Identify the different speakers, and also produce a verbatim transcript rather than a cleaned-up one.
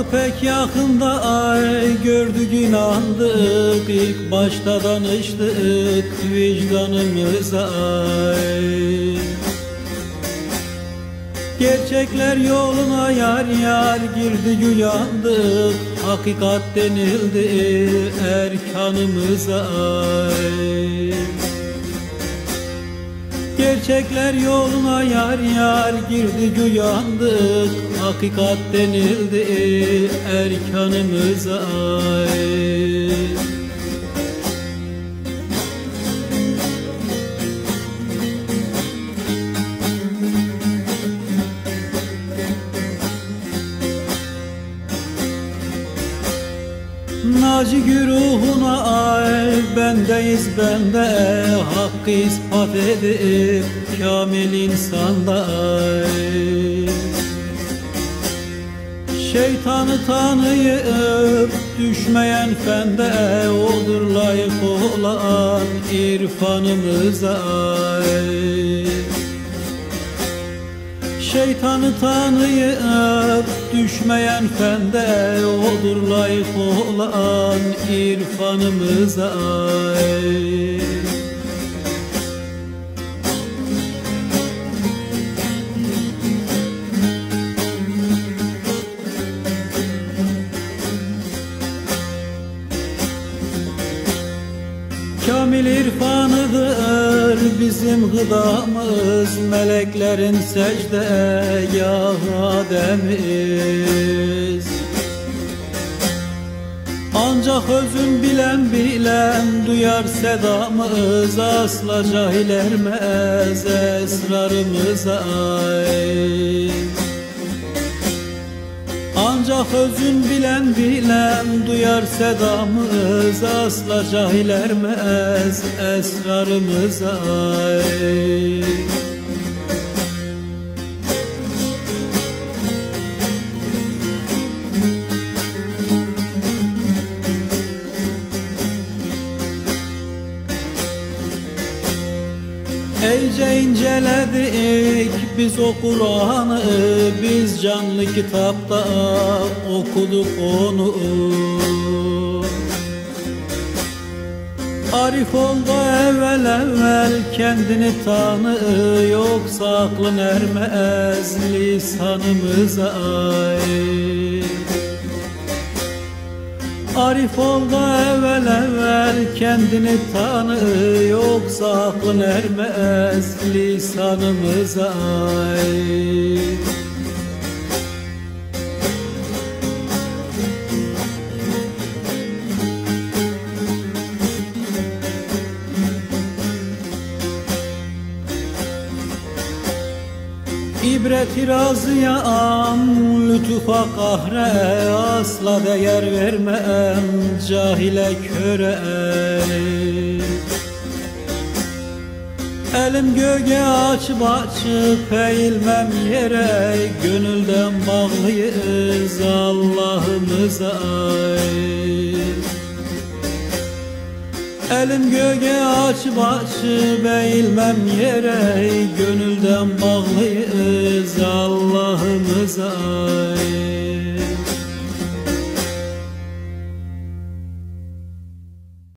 Speaker 1: pek yakında ay gördük inandık, ilk başta danıştık vicdanımıza ay. Gerçekler yoluna yar yar girdik uyandık, hakikat denildi erkanımıza ay. Gerçekler yoluna yar yar girdik uyandık, hakikat denildi erkanımıza ay. Naci güruhuna ay, bendeyiz bende, hakkı ispat edip kamil insanda ay. Şeytanı tanıyıp düşmeyen fende, odur layık olan irfanımıza ay. Şeytanı tanıyıp düşmeyen fende, odur layık olan irfanımıza ay. Kamil irfanıdır bizim gıdamız, meleklerin secdegâh Adem'iz. Ancak özün bilen bilen duyar sedamız, asla cahil ermez esrarımıza ay. Ancak özün bilen bilen duyar sedamız, asla cahil ermez esrarımıza ay. Eyce inceledik biz o Kur'an'ı, biz canlı kitapta okuduk onu. Arif ol da evvel evvel kendini tanı, yoksa aklın ermez lisanımıza ay. Arif ol da evvel evvel kendini tanı, yoksa aklın ermez lisanımıza ay. İbret-i razıya am, lütufa kahre, asla değer vermem cahile köre. Elim göğe açıp açıp eğilmem yere, gönülden bağlıyız Allah'ımıza ay. Elim göğe açıp açıp eğilmem yere, gönülden bağlıyız Allah'ımıza.